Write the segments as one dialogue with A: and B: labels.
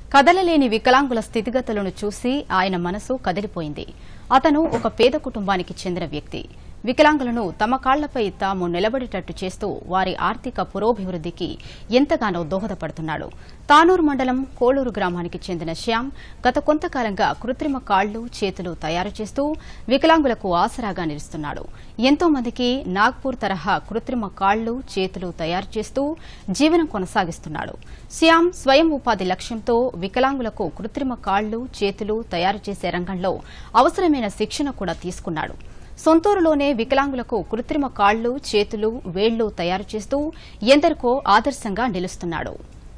A: కదలలేని వికలాంగుల స్థితిగతులను చూసి ఆయన మనసు కదిలిపోయింది. అతను ఒక పేద కుటుంబానికి చెందిన వ్యక్తి. వికలాంగులను తమ కాళ్లపై తాము నిలబడేటట్టు చేస్తూ వారి ఆర్థిక పురోభివృద్దికి ఎంతగానో దోహదపడుతున్నాడు. తానూరు మండలం కోలూరు గ్రామానికి చెందిన శ్యామ్ గత కొంతకాలంగా కృత్రిమ కాళ్లు చేతులు తయారు చేస్తూ వికలాంగులకు ఆసరాగా నిలుస్తున్నాడు. ఎంతో మందికి నాగ్పూర్ తరహా కృత్రిమ కాళ్లు చేతులు తయారు చేస్తూ జీవనం కొనసాగిస్తున్నాడు. శ్యామ్ స్వయం ఉపాధి లక్ష్యంతో వికలాంగులకు కృత్రిమ కాళ్లు చేతులు తయారు చేసే రంగంలో అవసరమైన శిక్షణ కూడా తీసుకున్నాడు. సొంతూరులోనే వికలాంగులకు కృత్రిమ కాళ్లు చేతులు వేళ్లు తయారు చేస్తూ ఎందరికో ఆదర్శంగా నిలుస్తున్నాడు.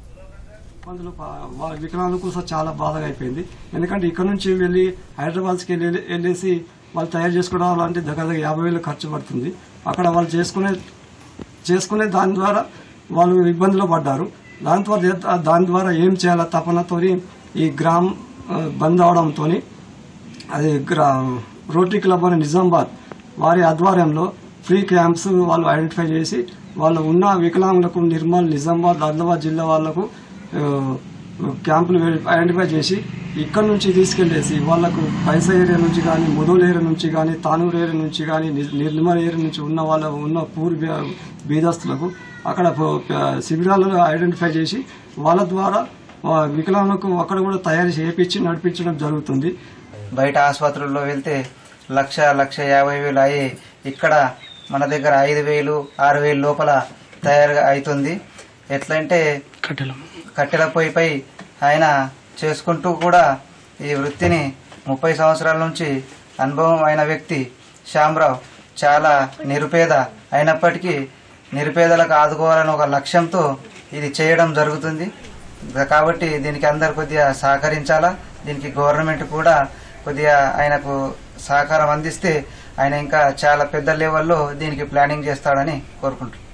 B: వికలాంగులకు చాలా బాధగా అయిపోయింది. ఎందుకంటే ఇక్కడ నుంచి వెళ్లి హైదరాబాద్కి వెళ్ళేసి వాళ్ళు తయారు చేసుకోవడం అంటే దగ్గర 50,000 ఖర్చు పడుతుంది. అక్కడ వాళ్ళు చేసుకునే దాని ద్వారా వాళ్ళు ఇబ్బందులు పడ్డారు. దాని ద్వారా ఏం చేయాలో తపనతో ఈ గ్రామం బంద్ అవడంతో అది రోటరీ క్లబ్ అని నిజామాబాద్ వారి ఆధ్వర్యంలో ఫ్రీ క్యాంప్స్ వాళ్ళు ఐడెంటిఫై చేసి వాళ్ళు ఉన్న వికలాంగులకు నిర్మల్ నిజామాబాద్ ఆదిలాబాద్ జిల్లా వాళ్లకు క్యాంపులు ఐడెంటిఫై చేసి ఇక్కడ నుంచి తీసుకెళ్లేసి వాళ్లకు పైసా ఏరియా నుంచి కానీ ముదోల్ ఏరియా నుంచి కానీ తానూరు ఏరియా నుంచి కానీ నిర్మల్ ఏరియా నుంచి ఉన్న పూర్ బీదస్తులకు అక్కడ శిబిరాలను ఐడెంటిఫై చేసి వాళ్ళ ద్వారా వికలాంగులకు అక్కడ కూడా తయారు చేయించి నడిపించడం జరుగుతుంది.
C: బయట ఆసుపత్రుల్లో వెళ్తే 1,50,000 అయ్యి ఇక్కడ మన దగ్గర 5,000 6,000 లోపల తయారుగా అవుతుంది. ఎట్లంటే కట్టెల పొయ్యిపై ఆయన చేసుకుంటూ కూడా ఈ వృత్తిని 30 సంవత్సరాల నుంచి అనుభవం అయిన వ్యక్తి శ్యామరావు చాలా నిరుపేద అయినప్పటికీ నిరుపేదలకు ఆదుకోవాలని ఒక లక్ష్యంతో ఇది చేయడం జరుగుతుంది. కాబట్టి దీనికి అందరు కొద్దిగా సహకరించాలా. దీనికి గవర్నమెంట్ కూడా కొద్దిగా ఆయనకు సహకారం అందిస్తే ఆయన ఇంకా చాలా పెద్ద లెవెల్లో దీనికి ప్లానింగ్ చేస్తాడని కోరుకుంటున్నాను.